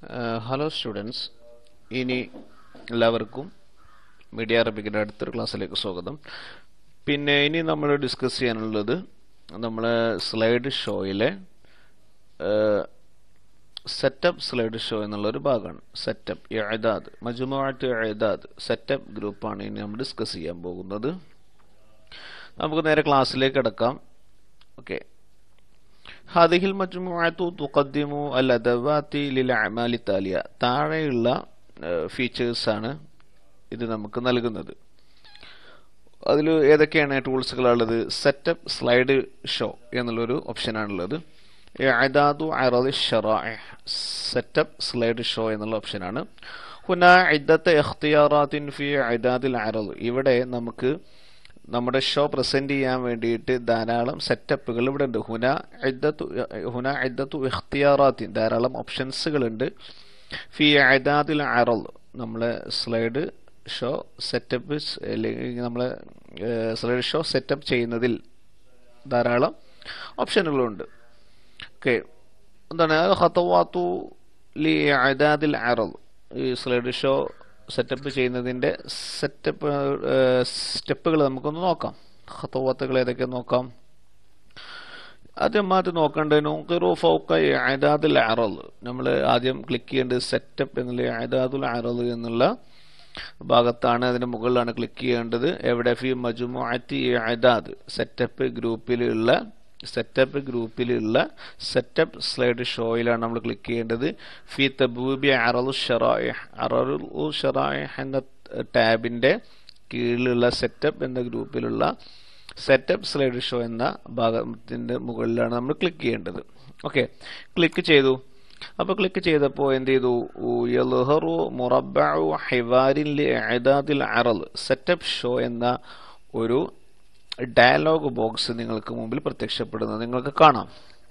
Hello students, ഇനി എല്ലാവർക്കും media അറബിക്കിൻ്റെ അടുത്തൊരു ക്ലാസ്സിലേക്ക് സ്വാഗതം. പിന്നെ ഇനി നമ്മൾ ഡിസ്കസ് ചെയ്യാനുള്ളത് നമ്മളെ സ്ലൈഡ് ഷോയിലെ സെറ്റപ്പ് സ്ലൈഡ് ഷോ എന്നുള്ളൊരു ഭാഗമാണ്. സെറ്റപ്പ് ഇഅദാദ് മജ്മുഅത്ത് ഇഅദാദ് സെറ്റപ്പ് ഗ്രൂപ്പാണ് ഇനി നമ്മൾ ഡിസ്കസ് ചെയ്യാൻ പോകുന്നത്. നമുക്ക് നേരെ ക്ലാസ്സിലേക്ക് കിടക്കാം. ഓക്കെ, هذه المجموعة تقدم الأدوات للأعمال التالية. താഴെയുള്ള ഫീച്ചേഴ്സ് ആണ് ഇത് നമുക്ക് നൽകുന്നത്. അതിൽ ഏതൊക്കെയാണ് ടൂൾസുകളുള്ളത്? സെറ്റപ്പ് സ്ലൈഡ് ഷോ എന്നുള്ളൊരു ഓപ്ഷനാണുള്ളത്. ഇഅദാദു അറദി ശറാഇഹ് സെറ്റപ്പ് സ്ലൈഡ് ഷോ എന്നുള്ള ഓപ്ഷനാണ്. ഹുന ഇദ്ദത്ത് ഇഖ്തിയാറാത്തിൻ ഫി ഇഅദാദിൽ അറദ്. ഇവിടെ നമുക്ക് നമ്മുടെ ഷോ പ്രസന്റ് ചെയ്യാൻ വേണ്ടിയിട്ട് ധാരാളം സെറ്റപ്പുകൾ ഇവിടെ ഉണ്ട്. ഹുന ഇദ്ദത്തു ഇഖ്തിയാറാത്തിൻ ധാരാളം ഓപ്ഷൻസുകൾ ഉണ്ട്. ഫി ഇഅദാദിൽ അറദ് നമ്മളെ സ്ലൈഡ് ഷോ സെറ്റപ്പ് അല്ലെങ്കിൽ നമ്മളെ സ്ലൈഡ് ഷോ സെറ്റപ്പ് ചെയ്യുന്നതിൽ ധാരാളം ഓപ്ഷനുകളുണ്ട്. ഓക്കെ, എന്താണ് ഖതവാത്തു ലി ഇഅദാദിൽ അറദ് ഈ സ്ലൈഡ് ഷോ സെറ്റപ്പ് ചെയ്യുന്നതിൻ്റെ സ്റ്റെപ്പുകൾ നമുക്കൊന്ന് നോക്കാം. ഖതവാത്തുകൾ ഏതൊക്കെയെന്ന് നോക്കാം. ആദ്യമായിട്ട് നോക്കേണ്ടത് നുഖിറു ഫൗഖ ഇഅദാദിൽ അറദ്. നമ്മൾ ആദ്യം ക്ലിക്ക് ചെയ്യേണ്ടത് സെറ്റപ്പ് എന്നുള്ള ഇഅദാദുൽ അറദ് എന്നുള്ള ഭാഗത്താണ്. അതിന് മുകളിലാണ് ക്ലിക്ക് ചെയ്യേണ്ടത്. എവിടെ? ഫി മജ്മുഅത്തി ഇഅദാദ് സെറ്റപ്പ് ഗ്രൂപ്പിലുള്ള സെറ്റപ്പ് സ്ലൈഡ് ഷോയിലാണ് നമ്മൾ ക്ലിക്ക് ചെയ്യേണ്ടത്. ഫി തബൂബി അറദു ശറാഇഹ് എന്ന ടാബിന്റെ കീഴിലുള്ള സെറ്റപ്പ് എന്ന ഗ്രൂപ്പിലുള്ള സെറ്റപ്പ് സ്ലൈഡ് ഷോ എന്ന ഭാഗത്തിന്റെ മുകളിലാണ് നമ്മൾ ക്ലിക്ക് ചെയ്യേണ്ടത്. ഓക്കെ, ക്ലിക്ക് ചെയ്തു. അപ്പോൾ ക്ലിക്ക് ചെയ്തപ്പോൾ എന്ത് ചെയ്തു? യൽഹറു മുറബ്ബഉ ഹിവാരിൻ ലിഇഅദാദിൽ അറദ് സെറ്റപ്പ് ഷോ എന്ന ഒരു ഡയലോഗ് ബോക്സ് നിങ്ങൾക്ക് മുമ്പിൽ പ്രത്യക്ഷപ്പെടുന്നത് നിങ്ങൾക്ക് കാണാം.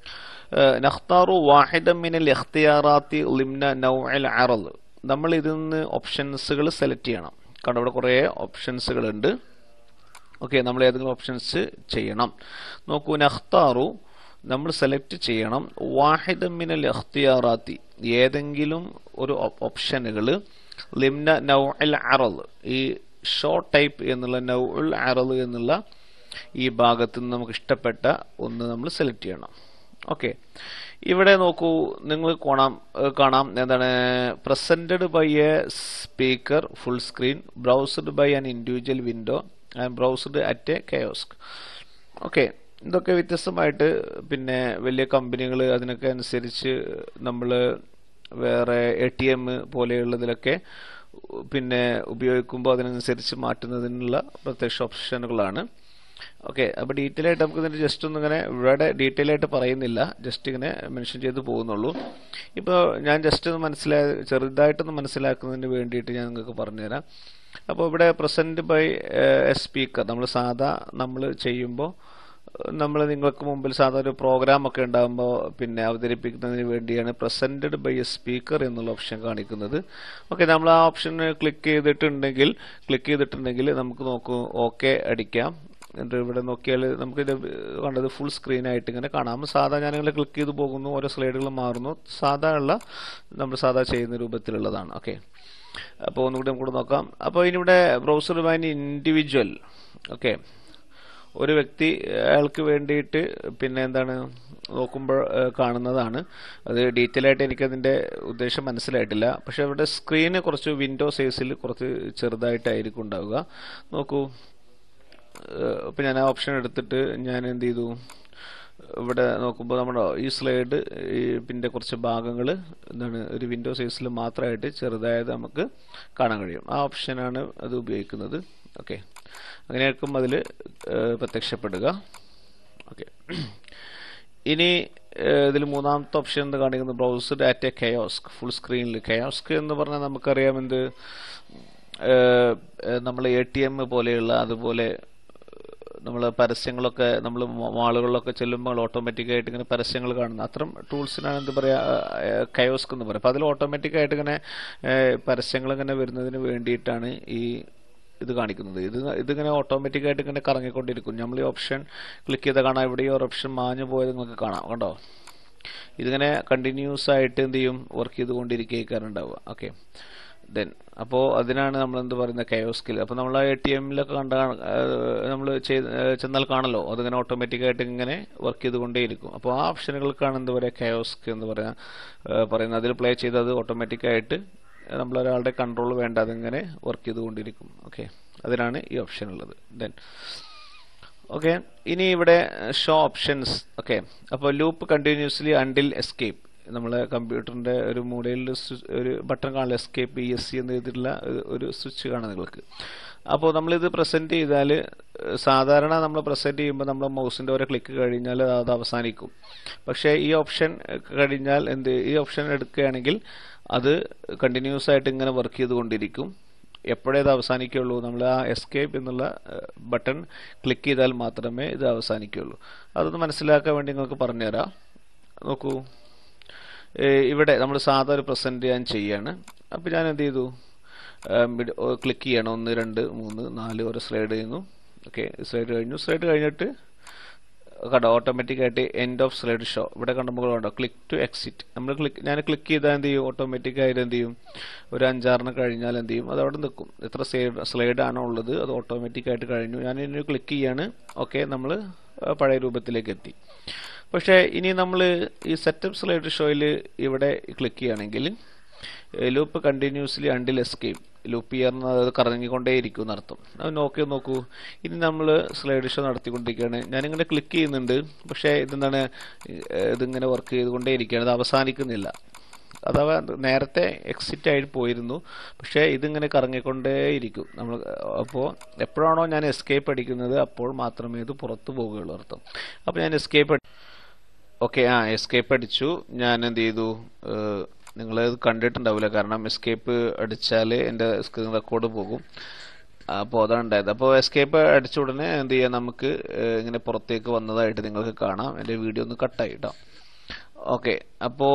നഖ്താറു വാഹിദൻ മിനൽ ഇഖ്തിയാറാത്തി ളിംന നൗഇൽ അറദ്. നമ്മൾ ഇതിൽ നിന്ന് ഓപ്ഷൻസുകൾ സെലക്ട് ചെയ്യണം. കാരണം ഇവിടെ കുറേ ഓപ്ഷൻസുകൾ ഉണ്ട്. ഓക്കെ, നമ്മൾ ഏതെങ്കിലും ഓപ്ഷൻസ് ചെയ്യണം. നോക്കൂ, നഖ്താറു നമ്മൾ സെലക്ട് ചെയ്യണം. വാഹിദൻ മിനൽ ഇഖ്തിയാറാത്തി ഏതെങ്കിലും ഒരു ഓപ്ഷനുകൾ ളിംന നൗഇൽ അറദ് ഈ ഷോ ടൈപ്പ് എന്നുള്ള നൗഉൽ അറദ് എന്നുള്ള ഈ ഭാഗത്ത് നിന്ന് നമുക്ക് ഇഷ്ടപ്പെട്ട ഒന്ന് നമ്മൾ സെലക്ട് ചെയ്യണം. ഓക്കെ, ഇവിടെ നോക്കൂ, നിങ്ങൾ കാണാം എന്താണ് presented by a speaker full screen, browsed by an individual window and browsed at a kiosk. Okay, ഇതൊക്കെ വ്യത്യസ്തമായിട്ട് പിന്നെ വലിയ കമ്പനികൾ അതിനൊക്കെ അനുസരിച്ച് നമ്മൾ വേറെ ATM പോലെയുള്ളതിലൊക്കെ പിന്നെ ഉപയോഗിക്കുമ്പോൾ അതിനനുസരിച്ച് മാറ്റുന്നതിനുള്ള പ്രത്യക്ഷ ഓപ്ഷനുകളാണ്. ഓക്കെ, അപ്പോൾ ഡീറ്റെയിൽ ആയിട്ട് നമുക്ക് ഇതിൻ്റെ ജസ്റ്റ് ഒന്നും ഇങ്ങനെ ഇവിടെ ഡീറ്റെയിൽ ആയിട്ട് പറയുന്നില്ല, ജസ്റ്റ് ഇങ്ങനെ മെൻഷൻ ചെയ്ത് പോകുന്നുള്ളൂ. ഇപ്പോൾ ഞാൻ ജസ്റ്റ് ഒന്ന് ചെറുതായിട്ടൊന്ന് മനസ്സിലാക്കുന്നതിന് വേണ്ടിയിട്ട് ഞാൻ നിങ്ങൾക്ക് പറഞ്ഞുതരാം. അപ്പോൾ ഇവിടെ പ്രസന്റ് ബൈ എ സ്പീക്കർ നമ്മൾ ചെയ്യുമ്പോൾ നമ്മൾ നിങ്ങൾക്ക് മുമ്പിൽ സാധാരണ ഒരു പ്രോഗ്രാം ഒക്കെ ഉണ്ടാകുമ്പോൾ പിന്നെ അവതരിപ്പിക്കുന്നതിന് വേണ്ടിയാണ് പ്രസന്റഡ് ബൈ എ സ്പീക്കർ എന്നുള്ള ഓപ്ഷൻ കാണിക്കുന്നത്. ഓക്കെ, നമ്മൾ ആ ഓപ്ഷൻ ക്ലിക്ക് ചെയ്തിട്ടുണ്ടെങ്കിൽ നമുക്ക് നോക്കൂ, ഓക്കെ അടിക്കാം. എന്നിട്ട് ഇവിടെ നോക്കിയാൽ നമുക്കിത് കണ്ടത് ഫുൾ സ്ക്രീൻ ആയിട്ട് ഇങ്ങനെ കാണാം. ഞാനിങ്ങനെ ക്ലിക്ക് ചെയ്ത് പോകുന്നു, ഓരോ സ്ലൈഡുകൾ മാറുന്നു. നമ്മൾ ചെയ്യുന്ന രൂപത്തിലുള്ളതാണ്. ഓക്കെ, അപ്പോൾ ഒന്നുകൂടി നമുക്ക് നോക്കാം. അപ്പോൾ ഇനിയിവിടെ ബ്രൗസർ ബൈ ഇൻഡിവിജ്വൽ. ഓക്കെ, ഒരു വ്യക്തി അയാൾക്ക് വേണ്ടിയിട്ട് പിന്നെ എന്താണ് നോക്കുമ്പോൾ കാണുന്നതാണ്. അത് ഡീറ്റെയിൽ ആയിട്ട് എനിക്കതിൻ്റെ ഉദ്ദേശം മനസ്സിലായിട്ടില്ല. പക്ഷെ ഇവിടെ സ്ക്രീന് കുറച്ച് വിൻഡോ സൈസിൽ കുറച്ച് ചെറുതായിട്ടായിരിക്കും ഉണ്ടാവുക. നോക്കൂ, ഇപ്പം ഞാൻ ആ ഓപ്ഷൻ എടുത്തിട്ട് ഞാൻ എന്ത് ചെയ്തു, ഇവിടെ നോക്കുമ്പോൾ നമ്മുടെ ഈ സ്ലൈഡ് പിന്നെ കുറച്ച് ഭാഗങ്ങൾ എന്താണ് ഒരു വിൻഡോ സൈസിൽ മാത്രമായിട്ട് ചെറുതായത് നമുക്ക് കാണാൻ കഴിയും. ആ ഓപ്ഷനാണ് അത് ഉപയോഗിക്കുന്നത്. ഓക്കെ, അങ്ങനെയായിരിക്കും അതിൽ പ്രത്യക്ഷപ്പെടുക. ഓക്കെ, ഇനി ഇതിൽ മൂന്നാമത്തെ ഓപ്ഷൻ എന്ന് കാണിക്കുന്നത് browsed at a kiosk full സ്ക്രീനിൽ. കയോസ്ക് എന്ന് പറഞ്ഞാൽ നമുക്കറിയാം എന്ത്, നമ്മൾ ATM പോലെയുള്ള അതുപോലെ നമ്മൾ പരസ്യങ്ങളൊക്കെ നമ്മൾ മാളുകളിലൊക്കെ ചെല്ലുമ്പോൾ ഓട്ടോമാറ്റിക്കായിട്ട് ഇങ്ങനെ പരസ്യങ്ങൾ കാണുന്നത് അത്തരം ടൂൾസിനാണ് എന്ത് പറയുക കയോസ്ക് എന്ന് പറയുക. അപ്പോൾ അതിൽ ഓട്ടോമാറ്റിക്കായിട്ട് ഇങ്ങനെ പരസ്യങ്ങൾ ഇങ്ങനെ വരുന്നതിന് വേണ്ടിയിട്ടാണ് ഇത് കാണിക്കുന്നത്. ഇതിങ്ങനെ ഓട്ടോമാറ്റിക്കായിട്ട് ഇങ്ങനെ കറങ്ങിക്കൊണ്ടിരിക്കും. നമ്മൾ ഈ ഓപ്ഷൻ ക്ലിക്ക് ചെയ്താൽ കാണാം, ഇവിടെ ഈ ഒരു ഓപ്ഷൻ മാഞ്ഞു പോയത് നിങ്ങൾക്ക് കാണാം. കണ്ടോ? ഇതിങ്ങനെ കണ്ടിന്യൂസ് ആയിട്ട് എന്ത് ചെയ്യും വർക്ക് ചെയ്തുകൊണ്ടിരിക്കുകയാണുണ്ടാവുക. ഓക്കെ, ദെൻ അപ്പോൾ അതിനാണ് നമ്മൾ എന്ത് പറയുന്നത് കയോസ്കിൽ. അപ്പോൾ നമ്മൾ ആ ATMലൊക്കെ നമ്മൾ ചെന്നാൽ കാണല്ലോ, അതിങ്ങനെ ഓട്ടോമാറ്റിക്കായിട്ട് ഇങ്ങനെ വർക്ക് ചെയ്തുകൊണ്ടേയിരിക്കും. അപ്പോൾ ആ ഓപ്ഷനുകൾക്കാണ് എന്ത് പറയുക കയോസ്ക് എന്ന് പറയുന്നത്. അതിൽ പ്ലേ ചെയ്ത് അത് ഓട്ടോമാറ്റിക്കായിട്ട് നമ്മളൊരാളുടെ കൺട്രോൾ വേണ്ട അതിങ്ങനെ വർക്ക് ചെയ്തുകൊണ്ടിരിക്കും. ഓക്കെ, അതിനാണ് ഈ ഓപ്ഷൻ ഉള്ളത്. ദെൻ ഓക്കെ, ഇനി ഇവിടെ ഷോ ഓപ്ഷൻസ്. ഓക്കെ, അപ്പോൾ ലൂപ്പ് കണ്ടിന്യൂസ്ലി അണ്ടിൽ എസ്കേപ്പ്. നമ്മളെ കമ്പ്യൂട്ടറിന്റെ ഒരു മൂലയിൽ ഒരു ബട്ടൺ കാണില്ല, എസ്കേപ്പ് ESC എന്ന് എഴുതിയിട്ടുള്ള ഒരു സ്വിച്ച് കാണാം നിങ്ങൾക്ക്. അപ്പോൾ നമ്മളിത് പ്രസന്റ് ചെയ്താൽ സാധാരണ നമ്മൾ പ്രസന്റ് ചെയ്യുമ്പോൾ നമ്മൾ മൗസിന്റെ ഓരോ ക്ലിക്ക് കഴിഞ്ഞാൽ അത് അവസാനിക്കും. പക്ഷേ ഈ ഓപ്ഷൻ കഴിഞ്ഞാൽ ഈ ഓപ്ഷൻ എടുക്കുകയാണെങ്കിൽ അത് കണ്ടിന്യൂസ് ആയിട്ട് ഇങ്ങനെ വർക്ക് ചെയ്തുകൊണ്ടിരിക്കും. എപ്പോഴേ ഇത് അവസാനിക്കുള്ളൂ, നമ്മൾ ആ എസ്കേപ്പ് എന്നുള്ള ബട്ടൺ ക്ലിക്ക് ചെയ്താൽ മാത്രമേ ഇത് അവസാനിക്കുള്ളൂ. അതൊന്ന് മനസ്സിലാക്കാൻ വേണ്ടി നിങ്ങൾക്ക് പറഞ്ഞുതരാം. നോക്കൂ, ഇവിടെ നമ്മൾ സാധാ ഒരു പ്രസന്റ് ഞാൻ ചെയ്യാണ്. അപ്പോൾ ഞാൻ എന്ത് ചെയ്തു, ക്ലിക്ക് ചെയ്യണം, 1 2 3 4 ഒരു സ്ലൈഡ് ചെയ്യുന്നു. ഓക്കെ, സ്ലൈഡ് കഴിഞ്ഞു. സ്ലൈഡ് കഴിഞ്ഞിട്ട് കണ്ടോ ഓട്ടോമാറ്റിക്കായിട്ട് എൻഡ് ഓഫ് സ്ലൈഡ് ഷോ ഇവിടെ കണ്ടുമ്പോൾ കണ്ടോ ക്ലിക്ക് ടു എക്സിറ്റ്. ഞാൻ ക്ലിക്ക് ചെയ്താൽ എന്ത് ചെയ്യും, ഓട്ടോമാറ്റിക്കായിട്ട് എന്ത് ചെയ്യും, ഒരു 5-6 കഴിഞ്ഞാൽ എന്ത് ചെയ്യും, അത് അവിടെ നിൽക്കും. എത്ര സ്ലൈഡ് ആണോ ഉള്ളത് അത് ഓട്ടോമാറ്റിക്കായിട്ട് കഴിഞ്ഞു. ഞാൻ ഇനി ക്ലിക്ക് ചെയ്യാണ്. ഓക്കെ, നമ്മൾ പഴയ രൂപത്തിലേക്ക് എത്തി. പക്ഷേ ഇനി നമ്മൾ ഈ സെറ്റപ്പ് സ്ലൈഡ് ഷോയിൽ ഇവിടെ ക്ലിക്ക് ചെയ്യുകയാണെങ്കിൽ loop continuously until escape, loop ചെയ്യുന്നത് കറങ്ങിക്കൊണ്ടേയിരിക്കും എന്നർത്ഥം. അത് നോക്കൂ, ഇനി നമ്മൾ സ്ലൈഡ് ഷോ നടത്തിക്കൊണ്ടിരിക്കുകയാണ്. ഞാനിങ്ങനെ ക്ലിക്ക് ചെയ്യുന്നുണ്ട്, പക്ഷേ ഇതെന്താണ്, ഇതിങ്ങനെ വർക്ക് ചെയ്തുകൊണ്ടേയിരിക്കുകയാണ്, ഇത് അവസാനിക്കുന്നില്ല. അഥവാ നേരത്തെ എക്സിറ്റ് ആയിട്ട് പോയിരുന്നു, പക്ഷേ ഇതിങ്ങനെ കറങ്ങിക്കൊണ്ടേയിരിക്കും. അപ്പോൾ എപ്പോഴാണോ ഞാൻ എസ്കേപ്പ് അടിക്കുന്നത് അപ്പോൾ മാത്രമേ ഇത് പുറത്തു പോവുകയുള്ളൂ അർത്ഥം. അപ്പോൾ ഞാൻ എസ്കേപ്പ് അടിച്ചു. ഞാൻ എന്ത് ചെയ്തു, നിങ്ങളത് കണ്ടിട്ടുണ്ടാവില്ല, കാരണം എസ്കേപ്പ് അടിച്ചാൽ എൻ്റെ സ്ക്രീൻ റെക്കോർഡ് പോകും. അപ്പോൾ അതാണ് ഉണ്ടായത്. അപ്പോൾ എസ്കേപ്പ് അടിച്ച ഉടനെ എന്ത് ചെയ്യാം, നമുക്ക് ഇങ്ങനെ പുറത്തേക്ക് വന്നതായിട്ട് നിങ്ങൾക്ക് കാണാം. എൻ്റെ വീഡിയോ ഒന്ന് കട്ടായി കേട്ടോ. ഓക്കെ, അപ്പോൾ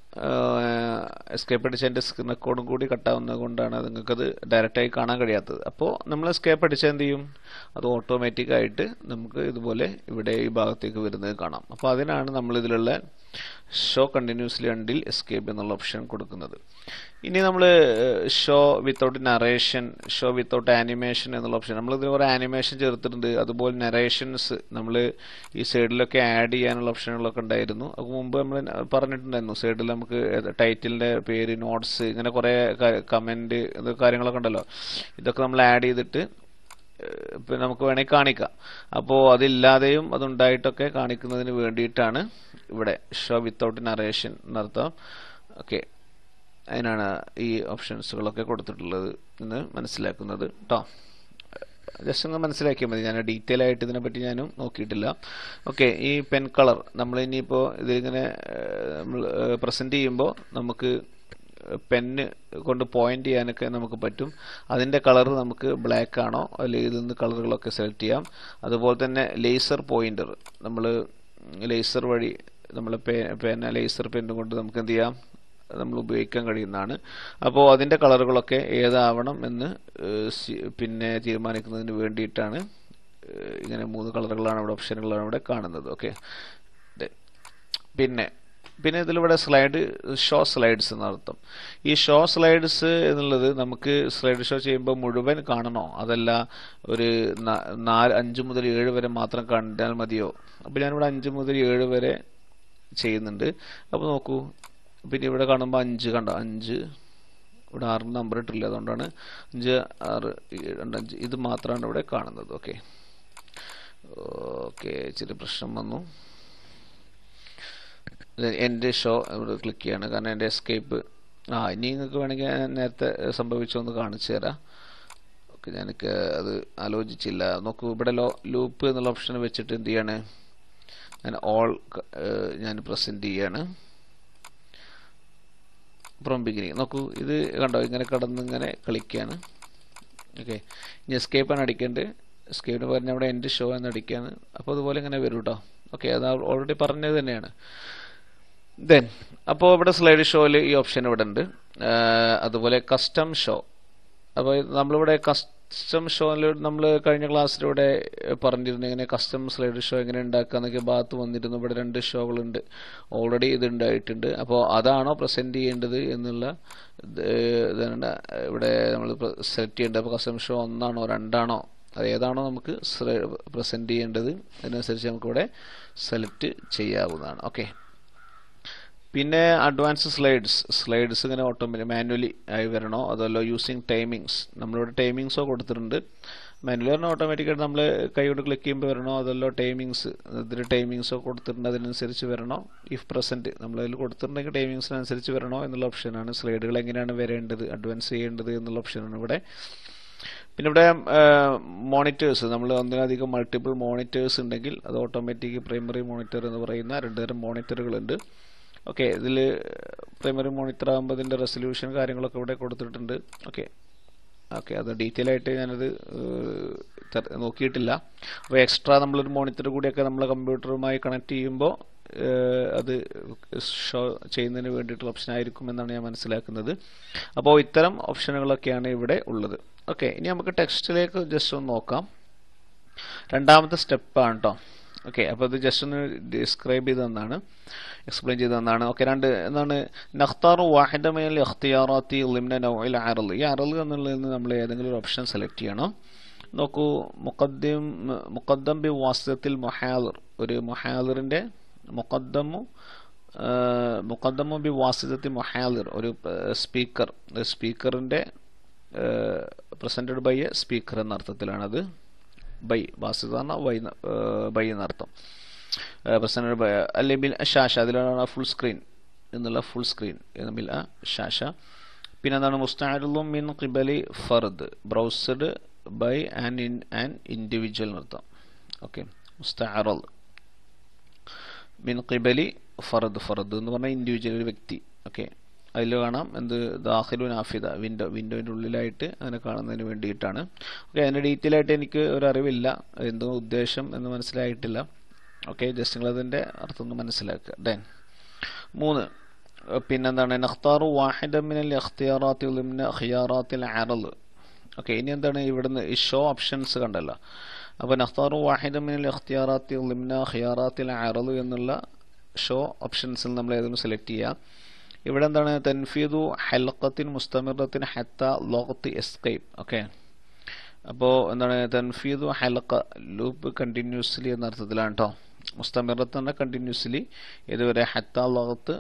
എസ്കേപ്പ് അടിച്ച എൻ്റെ സ്ക്രീൻ റെക്കോർഡും കൂടി കട്ടാവുന്നത് കൊണ്ടാണ് നിങ്ങൾക്കത് ഡയറക്റ്റായി കാണാൻ കഴിയാത്തത്. അപ്പോൾ നമ്മൾ എസ്കേപ്പ് അടിച്ചാൽ എന്ത് ചെയ്യും, അത് ഓട്ടോമാറ്റിക്കായിട്ട് നമുക്ക് ഇതുപോലെ ഇവിടെ ഈ ഭാഗത്തേക്ക് വരുന്നത് കാണാം. അപ്പോൾ അതിനാണ് നമ്മൾ ഇതിലുള്ള ഷോ കണ്ടിന്യൂസ്ലി അണ്ടിൽ എസ്കേപ്പ് എന്നുള്ള ഓപ്ഷൻ കൊടുക്കുന്നത്. ഇനി നമ്മൾ show without narration, show without animation എന്നുള്ള ഓപ്ഷൻ, നമ്മൾ ഇതിൽ കുറേ ആനിമേഷൻ ചേർത്തിട്ടുണ്ട്. അതുപോലെ നറേഷൻസ് നമ്മൾ ഈ സൈഡിലൊക്കെ ആഡ് ചെയ്യാനുള്ള ഓപ്ഷനുകളൊക്കെ ഉണ്ടായിരുന്നു. അത് മുമ്പ് നമ്മൾ പറഞ്ഞിട്ടുണ്ടായിരുന്നു. സൈഡിൽ നമുക്ക് ടൈറ്റിലിന്റെ പേര്, നോട്ട്സ്, ഇങ്ങനെ കുറേ കമന്റ് കാര്യങ്ങളൊക്കെ ഉണ്ടല്ലോ. ഇതൊക്കെ നമ്മൾ ആഡ് ചെയ്തിട്ട് നമുക്ക് വേണമെങ്കിൽ കാണിക്കാം. അപ്പോൾ അതില്ലാതെയും അതുണ്ടായിട്ടൊക്കെ കാണിക്കുന്നതിന് വേണ്ടിയിട്ടാണ് ഇവിടെ ഷോ വിത്തൗട്ട് നറേഷൻ എന്നർത്ഥം. ഓക്കെ, അതിനാണ് ഈ ഓപ്ഷൻസുകളൊക്കെ കൊടുത്തിട്ടുള്ളത് എന്ന് മനസ്സിലാക്കുന്നത് കേട്ടോ. ജസ്റ്റ് ഒന്ന് മനസ്സിലാക്കിയാൽ മതി, ഞാൻ ഡീറ്റെയിൽ ആയിട്ട് ഇതിനെപ്പറ്റി ഞാനും നോക്കിയിട്ടില്ല. ഓക്കെ, ഈ പെൻ കളർ നമ്മൾ ഇനിയിപ്പോൾ ഇതിങ്ങനെ നമ്മൾ പ്രസന്റ് ചെയ്യുമ്പോൾ നമുക്ക് പെന്ന് കൊണ്ട് പോയിന്റ് ചെയ്യാനൊക്കെ നമുക്ക് പറ്റും. അതിൻ്റെ കളർ നമുക്ക് ബ്ലാക്ക് ആണോ അല്ലെങ്കിൽ ഇതിൽ നിന്ന് കളറുകളൊക്കെ സെലക്ട് ചെയ്യാം. അതുപോലെ തന്നെ ലേസർ പോയിന്റർ, നമ്മൾ ലേസർ വഴി നമ്മൾ ലേസർ പെന്ന് കൊണ്ട് നമുക്ക് എന്ത് ചെയ്യാം, നമ്മൾ ഉപയോഗിക്കാൻ കഴിയുന്നതാണ്. അപ്പോൾ അതിൻ്റെ കളറുകളൊക്കെ ഏതാവണം എന്ന് പിന്നെ തീരുമാനിക്കുന്നതിന് വേണ്ടിയിട്ടാണ് ഇങ്ങനെ 3 കളറുകളാണ് ഇവിടെ, ഓപ്ഷനുകളാണ് ഇവിടെ കാണുന്നത്. ഓക്കെ, പിന്നെ ഇതിലിവിടെ ഷോ സ്ലൈഡ്സ് എന്നർത്ഥം. ഈ ഷോ സ്ലൈഡ്സ് എന്നുള്ളത് നമുക്ക് സ്ലൈഡ് ഷോ ചെയ്യുമ്പോൾ മുഴുവൻ കാണണോ, അതല്ല ഒരു 5 മുതൽ 7 വരെ മാത്രം കണ്ടാൽ മതിയോ? അപ്പോൾ ഞാനിവിടെ 5 മുതൽ 7 വരെ ചെയ്യുന്നുണ്ട്. അപ്പോൾ നോക്കൂ, പിന്നെ ഇവിടെ കാണുമ്പോൾ 5 കണ്ടോ, 5 ഇവിടെ 6 നമ്പർ ഇട്ടില്ല, അതുകൊണ്ടാണ് 5 6 7 5 ഇത് മാത്രമാണ് ഇവിടെ കാണുന്നത്. ഓക്കെ, ഇച്ചിരി പ്രശ്നം വന്നു. എൻ്റെ ഷോ ഇവിടെ ക്ലിക്ക് ചെയ്യാണ്, കാരണം എൻ്റെ എസ്കേപ്പ് ഇനി നിങ്ങൾക്ക് വേണമെങ്കിൽ ഞാൻ നേരത്തെ സംഭവിച്ചൊന്ന് കാണിച്ചു തരാം. ഓക്കെ, എനിക്ക് അത് ആലോചിച്ചില്ല. നോക്കൂ, ഇവിടെ ലൂപ്പ് എന്നുള്ള ഓപ്ഷൻ വെച്ചിട്ട് എന്ത് ചെയ്യാണ്, ഞാൻ പ്രസന്റ് ചെയ്യാണ് ഫ്രോം ബിഗിനിങ്. നോക്കൂ, ഇത് കണ്ടോ, ഇങ്ങനെ ഇങ്ങനെ കളിക്കുകയാണ്. ഓക്കെ, ഇനി എസ്കേപ്പാണ് അടിക്കേണ്ടത്. എസ്കേപ്പിന് പറഞ്ഞാൽ അവിടെ എൻ്റെ ഷോ എന്ന് അടിക്കുകയാണ്. അപ്പോൾ അതുപോലെ ഇങ്ങനെ വരും കേട്ടോ. ഓക്കെ, അത് ഓൾറെഡി പറഞ്ഞത് തന്നെയാണ്. അപ്പോൾ ഇവിടെ സ്ലൈഡ് ഷോയിൽ ഈ ഓപ്ഷൻ ഇവിടെ ഉണ്ട്. അതുപോലെ കസ്റ്റം ഷോ, അപ്പോൾ നമ്മളിവിടെ കസ്റ്റം ഷോയിൽ നമ്മൾ കഴിഞ്ഞ ക്ലാസ്സിലൂടെ പറഞ്ഞിരുന്നു ഇങ്ങനെ കസ്റ്റം സ്ലൈഡ് ഷോ എങ്ങനെ ഉണ്ടാക്കുക എന്നൊക്കെ ഭാഗത്ത് വന്നിരുന്നു. ഇവിടെ 2 ഷോകളുണ്ട്, ഓൾറെഡി ഇത് ഉണ്ടായിട്ടുണ്ട്. അപ്പോൾ അതാണോ പ്രസൻറ്റ് ചെയ്യേണ്ടത് എന്നുള്ള ഇതാണ് ഇവിടെ നമ്മൾ സെലക്ട് ചെയ്യേണ്ടത്. അപ്പോൾ കസ്റ്റം ഷോ 1 ആണോ 2 ആണോ അത് ഏതാണോ നമുക്ക് പ്രസൻറ്റ് ചെയ്യേണ്ടത് അതിനനുസരിച്ച് നമുക്കിവിടെ സെലക്ട് ചെയ്യാവുന്നതാണ്. ഓക്കെ. പിന്നെ അഡ്വാൻസ് സ്ലൈഡ്സ് ഇങ്ങനെ ഓട്ടോമാറ്റിക് മാനുവലി ആയി വരണോ അതല്ലോ യൂസിങ് ടൈമിങ്സ്, നമ്മളിവിടെ ടൈമിങ്സോ കൊടുത്തിട്ടുണ്ട്. മാനുവലി പറഞ്ഞാൽ ഓട്ടോമാറ്റിക്കായിട്ട് നമ്മൾ കൈകൊണ്ട് ക്ലിക്ക് ചെയ്യുമ്പോൾ വരണോ അതല്ലോ ഇതിൽ ടൈമിങ്സോ കൊടുത്തിട്ടുണ്ട് അതിനനുസരിച്ച് വരണോ. ഇഫ് പ്രസൻറ്റ് നമ്മളതിൽ കൊടുത്തിട്ടുണ്ടെങ്കിൽ ടൈമിങ്സിനനുസരിച്ച് വരണോ എന്നുള്ള ഓപ്ഷനാണ്. സ്ലൈഡുകൾ എങ്ങനെയാണ് വരേണ്ടത് അഡ്വാൻസ് ചെയ്യേണ്ടത് എന്നുള്ള ഓപ്ഷനാണ് ഇവിടെ. പിന്നെ ഇവിടെ മോണിറ്റേഴ്സ്, നമ്മൾ ഒന്നിലധികം മൾട്ടിപ്പിൾ മോണിറ്റേഴ്സ് ഉണ്ടെങ്കിൽ അത് ഓട്ടോമാറ്റിക് പ്രൈമറി മോണിറ്റർ എന്ന് പറയുന്ന 2 തരം മോണിറ്ററുകളുണ്ട്. ഓക്കെ. ഇതിൽ പ്രൈമറി മോണിറ്റർ ആകുമ്പോൾ ഇതിൻ്റെ റെസൊല്യൂഷൻ കാര്യങ്ങളൊക്കെ ഇവിടെ കൊടുത്തിട്ടുണ്ട്. ഓക്കെ. അത് ഡീറ്റെയിൽ ആയിട്ട് ഞാനത് നോക്കിയിട്ടില്ല. അപ്പോൾ എക്സ്ട്രാ നമ്മളൊരു മോണിറ്റർ കൂടിയൊക്കെ നമ്മളെ കമ്പ്യൂട്ടറുമായി കണക്ട് ചെയ്യുമ്പോൾ അത് ഷോ ചെയ്യുന്നതിന് വേണ്ടിയിട്ടുള്ള ഓപ്ഷൻ ആയിരിക്കും എന്നാണ് ഞാൻ മനസ്സിലാക്കുന്നത്. അപ്പോൾ ഇത്തരം ഓപ്ഷനുകളൊക്കെയാണ് ഇവിടെ ഉള്ളത്. ഓക്കെ. ഇനി നമുക്ക് ടെക്സ്റ്റിലേക്ക് ജസ്റ്റ് ഒന്ന് നോക്കാം. 2ാമത്തെ സ്റ്റെപ്പാണ് കേട്ടോ. ഓക്കെ. അപ്പോൾ ഇത് ജസ്റ്റ് ഒന്ന് എക്സ്പ്ലെയിൻ ചെയ്ത് തന്നാണ്. ഓക്കെ. എന്താണ് നഖ്താറു വാഹിദ മിനൽ ഇഖ്തിയാറാത്തി ളിംന നൗഇൽ അറൽ. ഈ അറൽ എന്നുള്ളതിൽ നിന്ന് നമ്മൾ ഏതെങ്കിലും ഒരു ഓപ്ഷൻ സെലക്ട് ചെയ്യണം. നോക്കൂ, മുഖദ്ദം ബി വാസിതത്തിൽ മുഹാദിർ, ഒരു മുഹാദിറിൻ്റെ മുഖദ്ദമു ബി വാസിതത്തിൽ മുഹാദിർ, ഒരു സ്പീക്കറിൻ്റെ പ്രസൻറ്റഡ് ബൈ എ സ്പീക്കർ എന്ന അർത്ഥത്തിലാണത്. ബൈ വാസിത ബൈ എന്നർത്ഥം. പ്രസൻറ്റഡ് ബൈ അല്ലെങ്കിൽ ഷാഷ, അതിലാണ് ഫുൾ സ്ക്രീൻ മിൽ ഷാഷ. പിന്നെ എന്താണ് മുസ്തഅറും മിൻ ഖിബലി ഫർദ്, ബ്രൗസ്ഡ് ബൈ ആൻ ഇൻഡിവിജ്വൽ എന്നർത്ഥം. ഓക്കെ. മുസ്തഅറൽ മിൻ ഖിബലി ഫർദ് എന്ന് പറഞ്ഞാൽ ഇൻഡിവിജ്വൽ, ഒരു വ്യക്തി. ഓക്കെ. അതിൽ കാണാം എന്ത് ദാഖിലു നാഫിദ, വിൻഡോൻ്റെ ഉള്ളിലായിട്ട് അങ്ങനെ കാണുന്നതിന് വേണ്ടിയിട്ടാണ്. ഓക്കെ. അതിൻ്റെ ഡീറ്റെയിൽ ആയിട്ട് എനിക്ക് ഒരു അറിവില്ല, എന്തോ ഉദ്ദേശം എന്ന് മനസ്സിലായിട്ടില്ല. ഓക്കെ. ജസ്റ്റ് നിങ്ങളതിൻ്റെ അർത്ഥം ഒന്ന് മനസ്സിലാക്കുക. ദെൻ 3 പിന്നെന്താണ് നഖ്താറു വാഹിദ മിനൽ ഇഖ്തിയാറാത്തി ളിംന ഖിയാറാത്തിൽ അറൽ. ഓക്കെ. ഇനി എന്താണ് ഇവിടുന്ന് ഈ ഷോ ഓപ്ഷൻസ് കണ്ടല്ലോ. അപ്പോൾ നഖ്താറു വാഹിദ മിനൽ ഇഖ്തിയാറാത്തി ളിംന ഖിയാറാത്തിൽ അറൽ എന്നുള്ള ഷോ ഓപ്ഷൻസിൽ നമ്മൾ ഏതെങ്കിലും സെലക്ട് ചെയ്യുക. ഇവിടെ എന്താണ് തൻഫീദു ഹൽഖത്തിൻ മുസ്തമിറത്തിൻ ഹത്ത ലോകത്ത് എസ്കേപ്പ്. ഓക്കെ. അപ്പോൾ എന്താണ് തൻഫീദു ഹൽഖ, ലൂപ്പ് കണ്ടിന്യൂസ്ലി എന്ന അർത്ഥത്തിലാണ് കേട്ടോ. മുസ്തമിറത്ത് തന്നെ കണ്ടിന്യൂസ്ലി ഇതുവരെ ഹത്ത ലോകത്ത്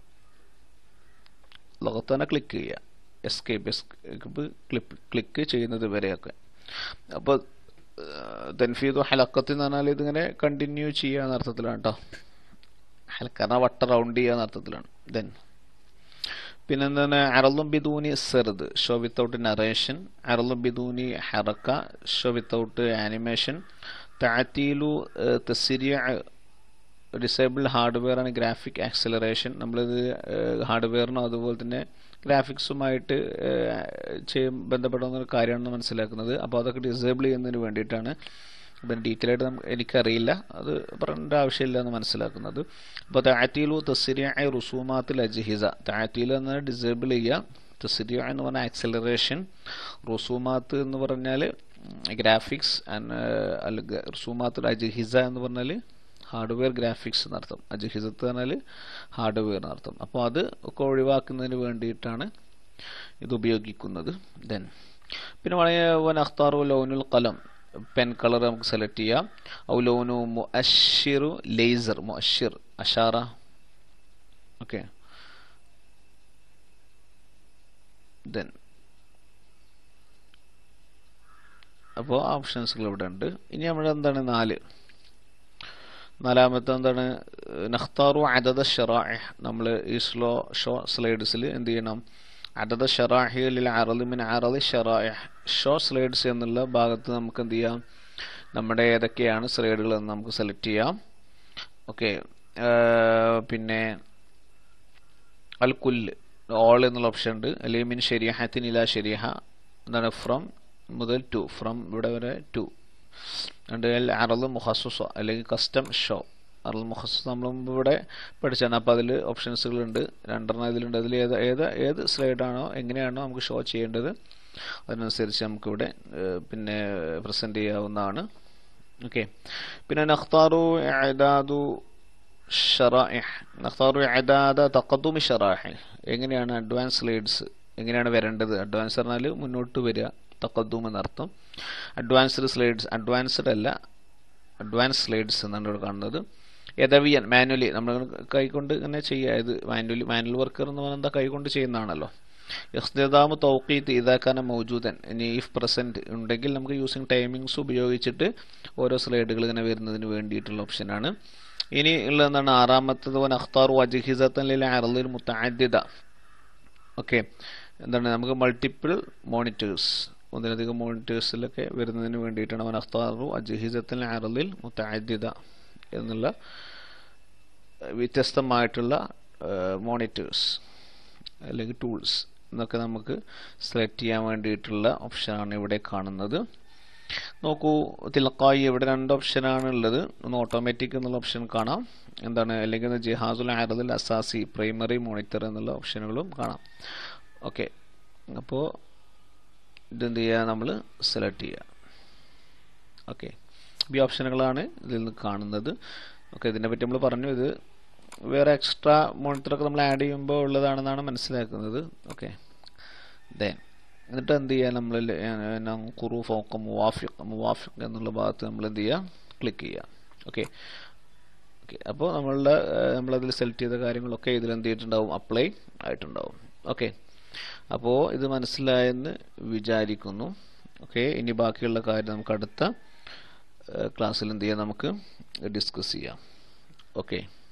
തന്നെ ക്ലിക്ക് ചെയ്യുക. എസ്കേപ്പ് ക്ലിക്ക് ചെയ്യുന്നത് വരെയൊക്കെ. അപ്പോൾ തൻഫീദു ഹലക്കത്ത് എന്ന് പറഞ്ഞാൽ ഇതിങ്ങനെ കണ്ടിന്യൂ ചെയ്യുക എന്ന അർത്ഥത്തിലാണ് കേട്ടോ. ഹൽക്കറ വട്ട റൗണ്ട് ചെയ്യുക എന്ന അർത്ഥത്തിലാണ്. ദെൻ പിന്നെന്താണ് അറളും ബിദൂനി സെർദ്, ഷോ വിത്തൗട്ട് നറേഷൻ. അറളും ബിദൂനി ഹറക്ക, ഷോ വിത്തൗട്ട് ആനിമേഷൻ. തഅതീലു തസ്രിയ, ഡിസേബിൾ ഹാർഡ്വെയർ ആണ് ഗ്രാഫിക് ആക്സിലറേഷൻ. നമ്മളിത് ഹാർഡ്വെയറിനോ അതുപോലെ തന്നെ ഗ്രാഫിക്സുമായിട്ട് ബന്ധപ്പെടുന്ന ഒരു കാര്യമാണെന്ന് മനസ്സിലാക്കുന്നത്. അപ്പോൾ അതൊക്കെ ഡിസേബിൾ ചെയ്യുന്നതിന് വേണ്ടിയിട്ടാണ്. അപ്പം ഡീറ്റെയിൽ ആയിട്ട് എനിക്കറിയില്ല, അത് പറയേണ്ട ആവശ്യമില്ല എന്ന് മനസ്സിലാക്കുന്നത്. അപ്പോൾ തഅതീലു തസ്രിയ റുസൂമാത്തിൽ അജ്ഹിസ, തഅതീൽ എന്ന് ഡിസേബിൾ ചെയ്യുക, തസ്രിയ എന്ന് പറഞ്ഞാൽ ആക്സിലറേഷൻ, റുസൂമാത്ത് എന്ന് പറഞ്ഞാൽ ഗ്രാഫിക്സ്, റുസൂമാത്തുൽ അജ്ഹിസ എന്ന് പറഞ്ഞാൽ ഹാർഡ്വെയർ ഗ്രാഫിക്സ് എന്നർത്ഥം. അജ്ഹിസത്ത് പറഞ്ഞാൽ ഹാർഡ്വെയർ എന്നർത്ഥം. അപ്പോൾ അത് ഒക്കെ ഒഴിവാക്കുന്നതിന് വേണ്ടിയിട്ടാണ് ഇത് ഉപയോഗിക്കുന്നത്. ദെൻ പിന്നെ വേണമെങ്കിൽ അഖ്താറു ലൗനുൽ ഖലം, പെൻ കളർ നമുക്ക് സെലക്ട് ചെയ്യാം. ഔ ലൗനു മുഅശ്ശിറു ലേസർ, മുഅശ്ശിർ അഷാറ. ഓക്കെ. ദെൻ അപ്പോൾ ഓപ്ഷൻസുകൾ ഇവിടെ ഉണ്ട്. ഇനി നമ്മുടെ എന്താണ് 4ാമത്തെ എന്താണ് നഖ്താറു അദദ ഷറാഇഹ്. നമ്മൾ ഈ ഷോ സ്ലൈഡ്സിൽ എന്ത് ചെയ്യണം, അദദ ഷറാഇഹ് ലിൽ അറളി മിൻ അറളി ഷറാഇഹ്, ഷോ സ്ലൈഡ്സ് എന്നുള്ള ഭാഗത്ത് നമുക്ക് എന്ത് ചെയ്യാം, നമ്മുടെ ഏതൊക്കെയാണ് സ്ലൈഡുകൾ എന്ന് നമുക്ക് സെലക്ട് ചെയ്യാം. ഓക്കെ. പിന്നെ അൽ കുല്ല്, ഓൾ എന്നുള്ള ഓപ്ഷൻ ഉണ്ട്. അല്ലെങ്കിൽ മിൻ ശരീഹത്തിൻ ഇലാ ശരീഹ, എന്താണ് ഫ്രം മുതൽ ടു, ഫ്രം ഇവിടെ വരെ ടു. രണ്ട് അറള് മുഖസ്സുസ അല്ലെങ്കിൽ കസ്റ്റം ഷോ. അറൾ മുഖസ്സുസ നമ്മൾ മുമ്പ് ഇവിടെ പഠിച്ചാണ്. അപ്പോൾ അതിൽ ഓപ്ഷൻസുകളുണ്ട്, 2 ഇതിലുണ്ട്. അതിൽ ഏത് സ്ലൈഡാണോ എങ്ങനെയാണോ നമുക്ക് ഷോ ചെയ്യേണ്ടത് അതിനനുസരിച്ച് നമുക്കിവിടെ പിന്നെ പ്രസന്റ് ചെയ്യാവുന്നതാണ്. ഓക്കെ. പിന്നെ നഖ്താറു ഇഅദാദു ഷറാഇഹ്, നഖ്താറു ഇഅദാദ തഖദ്ദുമി ഷറാഇഹ്, എങ്ങനെയാണ് അഡ്വാൻസ് സ്ലൈഡ്സ് എങ്ങനെയാണ് വരേണ്ടത്. അഡ്വാൻസ് പറഞ്ഞാൽ മുന്നോട്ട് വരിക, തഖദ്ദും എന്നർത്ഥം. അഡ്വാൻസ്ഡ് സ്ലൈഡ്സ്, അഡ്വാൻസ്ഡ് അല്ല അഡ്വാൻസ് സ്ലൈഡ്സ് എന്നാണ് ഇവിടെ കാണുന്നത്. യദവിയൻ മാനുവലി, നമ്മൾ കൈകൊണ്ട് ഇങ്ങനെ ചെയ്യുക. ഇത് മാനുവൽ വർക്കർ എന്ന് പറഞ്ഞാൽ എന്താ, കൈകൊണ്ട് ചെയ്യുന്നതാണല്ലോ. ഇഖ്തിദാമു തൗഖീത്ത് ഇദാക്കാന മൗജൂദൻ, ഇനി ഇഫ് പ്രസന്റ് ഉണ്ടെങ്കിൽ നമുക്ക് യൂസിങ് ടൈമിങ്സ് ഉപയോഗിച്ചിട്ട് ഓരോ സ്ലൈഡുകൾ ഇങ്ങനെ വരുന്നതിന് വേണ്ടിയിട്ടുള്ള ഓപ്ഷനാണ്. ഇനി ഉള്ളതെന്താണ്, ആറാമത്തത് അഖ്താറു അജ്ഹിസത്തൻ ലിൽ അർളിൽ മുതഅദ്ദിദ. ഓക്കെ, എന്താണ്, നമുക്ക് മൾട്ടിപ്പിൾ മോണിറ്റേഴ്സ്, ഒന്നിലധികം മോണിറ്റേഴ്സിലൊക്കെ വരുന്നതിന് വേണ്ടിയിട്ടാണ് അവൻ അഖ്താറു അജ്ഹിസത്തൻ ലിൽ അർളിൽ മുതഅദ്ദിദ എന്നുള്ള വ്യത്യസ്തമായിട്ടുള്ള മോണിറ്റേഴ്സ് അല്ലെങ്കിൽ ടൂൾസ് എന്നൊക്കെ നമുക്ക് സെലക്ട് ചെയ്യാൻ വേണ്ടിയിട്ടുള്ള ഓപ്ഷനാണ് ഇവിടെ കാണുന്നത്. നോക്കൂ, തിലക്കായി ഇവിടെ 2 ഓപ്ഷനാണ് ഉള്ളത്. ഒന്ന് ഓട്ടോമാറ്റിക് എന്നുള്ള ഓപ്ഷൻ കാണാം, എന്താണ്, അല്ലെങ്കിൽ ജിഹാസുൽ അർളിൽ അസാസി പ്രൈമറി മോണിറ്റർ എന്നുള്ള ഓപ്ഷനുകളും കാണാം. ഓക്കെ, അപ്പോൾ ഇതെന്ത് ചെയ്യുക, നമ്മൾ സെലക്ട് ചെയ്യുക. ഓക്കെ, ഈ ഓപ്ഷനുകളാണ് ഇതിൽ നിന്ന് കാണുന്നത്. ഓക്കെ, ഇതിനെപ്പറ്റി നമ്മൾ പറഞ്ഞു, ഇത് വേറെ എക്സ്ട്രാ മോണിറ്ററൊക്കെ നമ്മൾ ആഡ് ചെയ്യുമ്പോൾ ഉള്ളതാണെന്നാണ് മനസ്സിലാക്കുന്നത്. ഓക്കെ, എന്നിട്ട് എന്ത് ചെയ്യുക, നമ്മൾ ഖുറു ഫൗഖ മുവാഫിഖ് എന്നുള്ള ഭാഗത്ത് നമ്മൾ എന്ത് ചെയ്യുക, ക്ലിക്ക് ചെയ്യുക. ഓക്കെ, അപ്പോൾ നമ്മളതിൽ സെലക്ട് ചെയ്ത കാര്യങ്ങളൊക്കെ ഇതിൽ എന്ത് ചെയ്തിട്ടുണ്ടാവും, അപ്ലൈ ആയിട്ടുണ്ടാവും. ഓക്കെ, അപ്പോൾ ഇത് മനസ്സിലായെന്ന് വിചാരിക്കുന്നു. ഓക്കെ, ഇനി ബാക്കിയുള്ള കാര്യം നമുക്ക് അടുത്ത ക്ലാസ്സിൽ എന്ത് ചെയ്യാം, നമുക്ക് ഡിസ്കസ് ചെയ്യാം. ഓക്കെ.